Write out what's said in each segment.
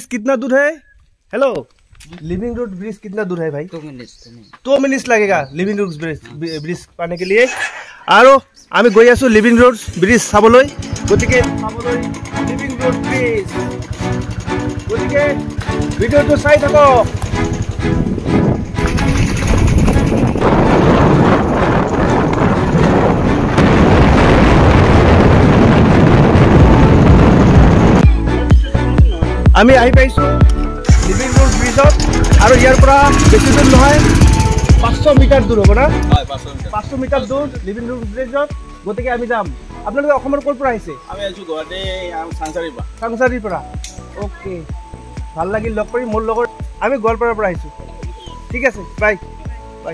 कितना दूर है? हेलो, लिविंग रोड ब्रिज कितना दूर है भाई? 2 मिनट लगेगा लिविंग रोड ब्रिज पाने के लिए। और आमी गई आसो लिविंग रोड ब्रिज चाবলৈ, गतिके चाবলৈ लिविंग रोड ब्रिज, गतिके ভিডিওটো চাই থাকক। আমি আহি পাইছো লিভিং রোড ব্রিজত, আর ইয়ার পৰা বেছি দূর নহয়, 500 মিটার দূর হব না? 500 মিটার দূর লিভিং রোড ব্রিজত। গতিকে আমি যাম। আপোনালোকে অসমৰ ক'ৰ পৰা আহিছে? আমি আছো গুৱাহাটী সাংসাৰীৰ পৰা। সাংসাৰীৰ পৰা, ওকে, ভাল লাগিল লগ কৰি। মোৰ লগত আমি গোৱালপাৰাৰ পৰা আহিছো। ঠিক আছে, বাই বাই।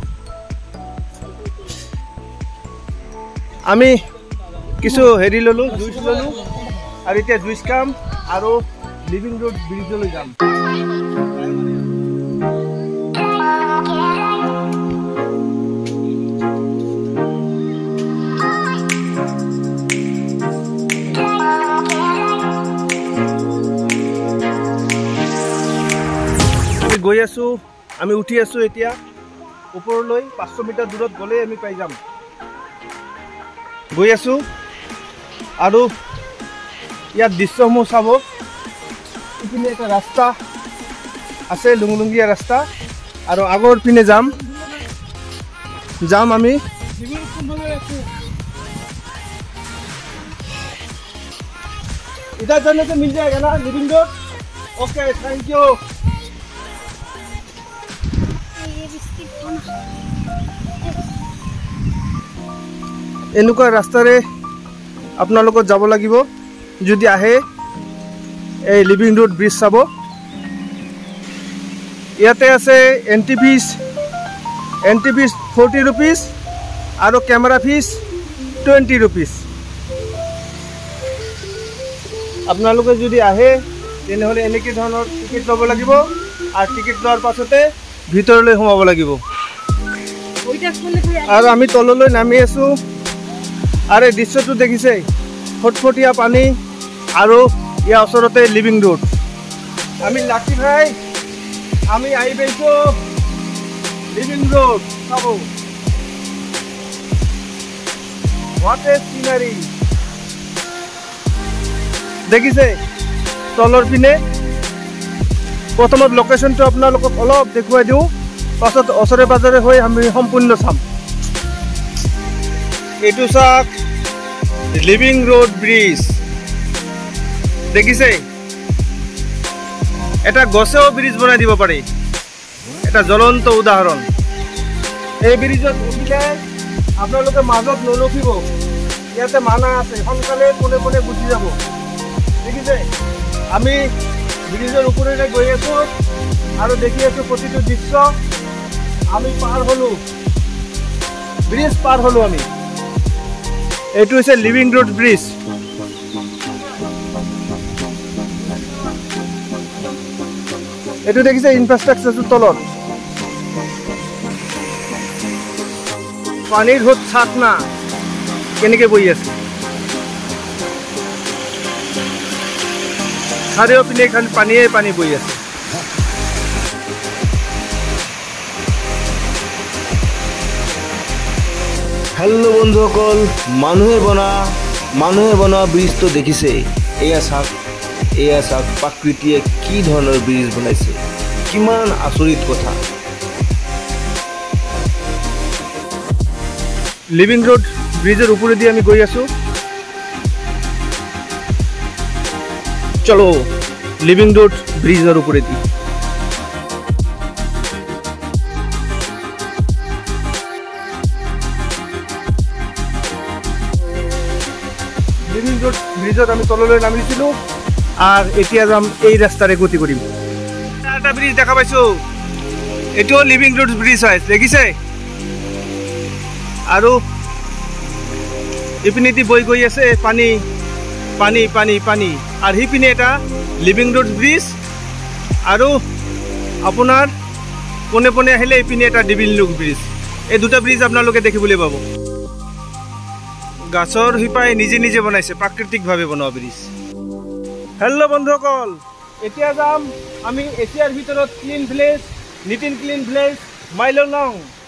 আমি কিছু হেৰি ললো, জুইচ ললো, আৰু এতিয়া জুইচ খাম আৰু লিভিং রোড ব্রিজলৈ যাম। আমি গৈ আছো, আমি উঠি আছো এতিয়া ওপৰলৈ। 500 মিটাৰ দূৰত গ'লে আমি পাই যাম। গৈ আছো আৰু ইয়াত দৃশ্যসমূহ চাব। ইপিনে এটা রাস্তা আছে, লুংলুঙ্গিয়া রাস্তা, আর আগর পিনে যাম আমি। इधर जाने से मिल जाएगा ना living road? Okay, thank you. এনেকুৱা ৰাস্তাৰে আপোনালোকক যাব লাগিব যদি আহে এই লিভিং রোড ব্রিজ চাব। ইয়াতে আছে এন্ট্রি ফিজ 40 রুপিস আর ক্যামেরা ফিজ 20 রুপিস। আপোনালোকে যদি আহে তেনেহলে এনেকৈ ধৰণৰ টিকেট ল'ব লাগিব, আর টিকেট লোৱাৰ পাছতে ভিতৰলৈ সোমাব লাগিব। আর আমি তললৈ নামি আছো, আর এই দৃশ্যটো দেখিছে, ফটফটীয়া পানী আৰু ইয়াৰ ওচৰতে লিভিং রোড। আমি লাকি ভাই, আমি আহি পাইছো লিভিং রোড চাব। হোয়াট এ সিনারি দেখিছে তলৰ পিনে। প্ৰথমত লোকেশনটো আপোনালোকক অলপ দেখুৱাই দিওঁ, পাছত ওচৰে পাজৰে হৈ আমি সম্পূৰ্ণ চাম। এইটো চাওক লিভিং রোড ব্রিজ দেখিছে। এটা গছেও ব্রিজ বনাই দিব পারে, এটা জ্বলন্ত উদাহরণ। এই ব্রিজত উঠিলে আপোনালোকে মাজত নৰখিব, ইয়াতে মানা আছে, সোনকালে কোনে কোনে গুচি যাব। দেখিছে, আমি ব্রিজের উপরেৰে গৈ আছো আৰু দেখি আছো প্ৰতিটো দৃশ্য। আমি পাৰ হলো, ব্রিজ পাৰ হলো আমি। এইটো হৈছে লিভিং রোড ব্রিজ। এইটো দেখিছে ইনফ্রাস্ট্রাকচারটোৰ তলত পানীৰ সোঁত চাক না কেনেকৈ বৈ আছে। চাৰিওপিনে খালি পানীয়ে পানী বৈ আছে। হেল্লো বন্ধুসকল, মানুহে বনোৱা ব্ৰিজটো দেখিছে। এয়া চাওক প্ৰকৃতিয়ে কি ধৰণৰ ব্ৰিজ বনাইছে, কিমান আচৰিত কথা। লিভিং রোড ব্রিজের উপরেদি আমি গৈ আছো। চলো লিভিং রোড ব্রিজের উপরেদি। লিভিং রোড ব্রিজত আমি তললৈ নামিছিলো, আর এতিয়া যাম এই রাস্তারে গতি করিম। একটা ব্রিজ দেখা পাইছো, এটাও লিভিং রোড ব্রিজ হয়, দেখিছে। আৰু ইপিনেদি বৈ গৈ আছে পানী পানী পানী পানী, আর সিপিনে এটা লিভিং রোড ব্রিজ, আৰু আপোনাৰ পোনে পোনে আহিলে ইপিনে এটা লিভিং রোড ব্রিজ। এই দুটা ব্রিজ আপোনালোকে দেখিবলৈ পাব। গাছৰ শিপাই নিজে নিজে বনাইছে, প্ৰাকৃতিকভাৱে বনোৱা ব্রিজ। হেল্লো বন্ধুসকল, এতিয়া যাম আমি এছিয়াৰ ভিতৰত ক্লিন ভিলেজ, নিটিন ক্লিন ভিলেজ মাইলং